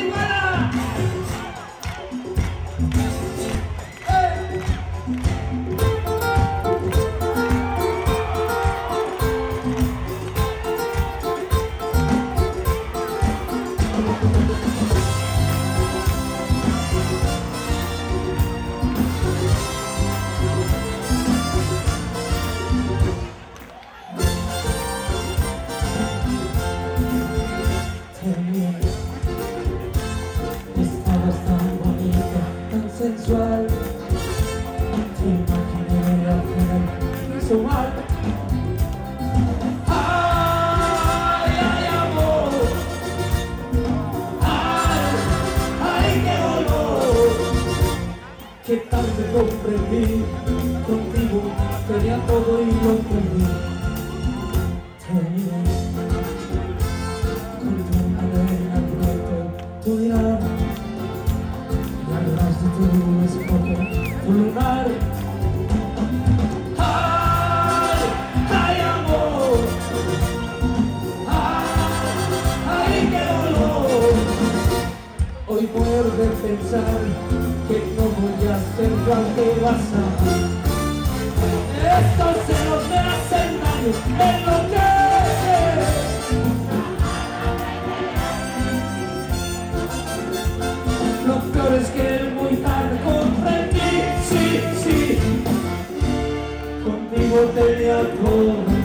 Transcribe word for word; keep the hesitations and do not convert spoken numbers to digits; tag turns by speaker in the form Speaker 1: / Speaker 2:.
Speaker 1: marihuana.
Speaker 2: Estabas tan bonita, tan sensual. Te imaginé al final me hizo mal.
Speaker 1: Ay, ay, amor. Ay, ay, qué dolor.
Speaker 2: Qué tarde comprendí, contigo tenía todo y lo perdí. Tenía con tu cadena cruel, tu mirada, y agarraste tu escote, tu lunar.
Speaker 1: Ay, ay, amor. Ay, ay, qué dolor.
Speaker 2: Hoy muero de pensar que no voy a ser igual que vas a.
Speaker 1: Estos celos me hacen daño, me enloquece.
Speaker 2: Lo peor es que muy tarde comprendí,
Speaker 1: Sí, sí,
Speaker 2: contigo tenía todo.